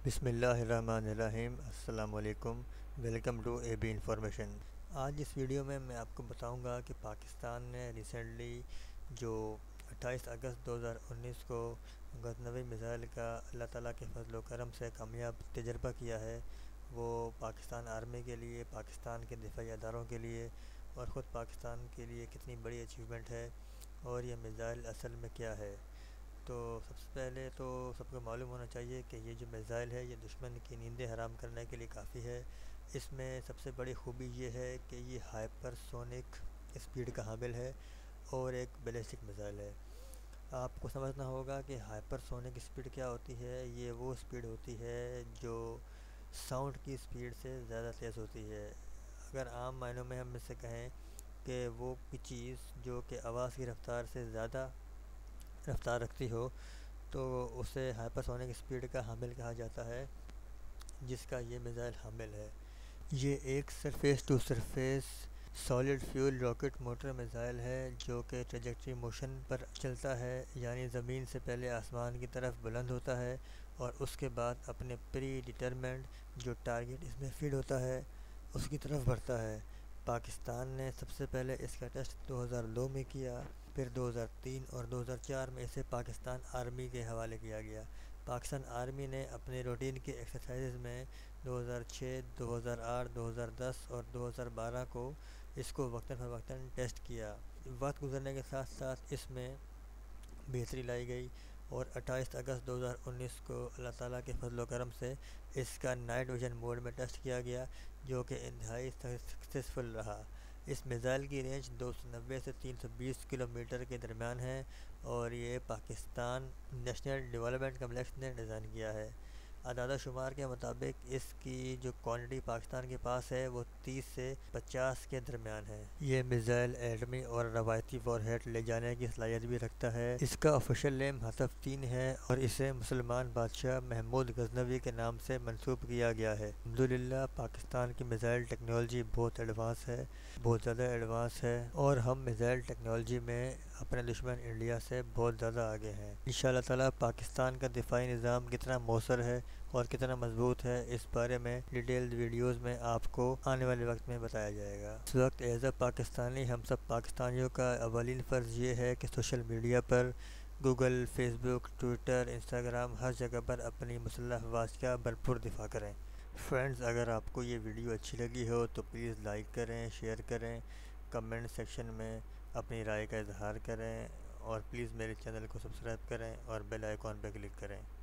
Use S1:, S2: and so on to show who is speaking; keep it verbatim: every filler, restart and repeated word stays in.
S1: بسم اللہ الرحمن الرحیم۔ السلام علیکم، welcome to A B information. آج اس ویڈیو میں میں آپ کو بتاؤں گا کہ پاکستان نے ریسنٹلی جو اٹھائیس اگست دو ہزار انیس کو غزنوی میزائل کا اللہ تعالیٰ کے فضل و کرم سے کامیاب تجربہ کیا ہے، وہ پاکستان آرمی کے لیے، پاکستان کے دفاعی اداروں کے لیے اور خود پاکستان کے لیے کتنی بڑی اچیومنٹ ہے، اور یہ میزائل اصل میں کیا ہے۔ تو سب سے پہلے تو سب کو معلوم ہونا چاہیے کہ یہ جو میزائل ہے یہ دشمن کی نیندیں حرام کرنے کے لیے کافی ہے۔ اس میں سب سے بڑی خوبی یہ ہے کہ یہ ہائپر سونک اسپیڈ کا حامل ہے اور ایک بیلسٹک میزائل ہے۔ آپ کو سمجھنا ہوگا کہ ہائپر سونک اسپیڈ کیا ہوتی ہے۔ یہ وہ اسپیڈ ہوتی ہے جو ساؤنڈ کی اسپیڈ سے زیادہ تیز ہوتی ہے۔ اگر عام معنوں میں ہم اس سے کہیں کہ وہ کی چیز جو کہ آواز کی رفتار سے زیادہ رفتار رکھتی ہو تو اسے ہائپر سونک اسپیڈ کا حامل کہا جاتا ہے، جس کا یہ میزائل حامل ہے۔ یہ ایک surface to surface solid fuel rocket motor missile ہے جو کہ ٹریجیکٹری موشن پر چلتا ہے، یعنی زمین سے پہلے آسمان کی طرف بلند ہوتا ہے اور اس کے بعد اپنے پری ڈیٹرمنٹ جو ٹارگٹ اس میں فیڈ ہوتا ہے اس کی طرف بڑھتا ہے۔ پاکستان نے سب سے پہلے اس کا ٹیسٹ دو ہزار دو میں کیا، پھر دو ہزار تین اور دو ہزار چار میں اسے پاکستان آرمی کے حوالے کیا گیا۔ پاکستان آرمی نے اپنے روٹین کے ایکسرسائزز میں دو ہزار چھ، دو ہزار آٹھ، دو ہزار دس اور دو ہزار بارہ کو اس کو وقتاً فوقتاً ٹیسٹ کیا۔ وقت گزرنے کے ساتھ ساتھ اس میں بہتری لائی گئی اور اٹھائیس اگست دو ہزار انیس کو اللہ تعالیٰ کے فضل و کرم سے اس کا نائٹ ویژن موڈ میں ٹیسٹ کیا گیا، جو کہ انتہائی سکسیسفل رہا۔ اس میزائل کی رینج دو سو نوے سے تین سو بیس کلومیٹر کے درمیان ہے اور یہ پاکستان نیشنل ڈیولپمنٹ کمپلیکس نے ڈیزائن کیا ہے۔ اعداد و شمار کے مطابق اس کی جو کوانٹٹی پاکستان کے پاس ہے وہ تیس سے پچاس کے درمیان ہے۔ یہ میزائل ایٹمی اور روایتی وار ہیڈ لے جانے کی صلاحیت بھی رکھتا ہے۔ اس کا آفیشیل نیم ہتف تین ہے اور اسے مسلمان بادشاہ محمود غزنوی کے نام سے منسوب کیا گیا ہے۔ الحمدللہ پاکستان کی میزائل ٹیکنالوجی بہت ایڈوانس ہے، بہت زیادہ ایڈوانس ہے، اور ہم میزائل ٹیکنالوجی میں اپنے دشمن انڈیا سے بہت زیادہ آگے ہیں۔ انشاءاللہ تعالیٰ پاکستان کا دفاعی نظام کتنا مؤثر ہے اور کتنا مضبوط ہے، اس بارے میں ڈیٹیلڈ ویڈیوز میں آپ کو آنے والے وقت میں بتایا جائے گا۔ اس وقت ایز اے پاکستانی ہم سب پاکستانیوں کا اولین فرض یہ ہے کہ سوشل میڈیا پر، Google, Facebook, Twitter, Instagram, ہر جگہ پر اپنی مسلح افواج کا بھرپور دفاع کریں۔ فرینڈز، اگر آپ کو یہ ویڈیو اچھی لگی ہو تو پلیز لائک کریں، شیئر کریں، کمنٹ سیکشن میں اپنی رائے کا اظہار کریں اور پلیز میرے چینل کو سبسکرائب کریں اور بیل آئیکن پہ کلک کریں۔